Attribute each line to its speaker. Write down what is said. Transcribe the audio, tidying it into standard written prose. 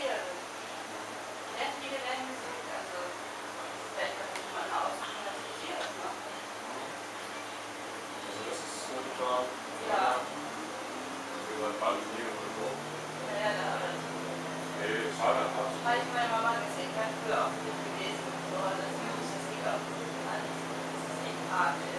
Speaker 1: interessiert. Ja, viele werden gesund, also vielleicht kann sich mal aussuchen, dass ich hier das mache.
Speaker 2: Also das ist so die Plan.
Speaker 1: Ja.
Speaker 2: Über bald hier oder so.
Speaker 1: Ja, da alles.
Speaker 2: Nee, Fahrrad.
Speaker 1: Weil ich meine Mama gesehen, ich habe früher auch Film gelesen und so, das muss das nicht auch alles. Das ist echt hart.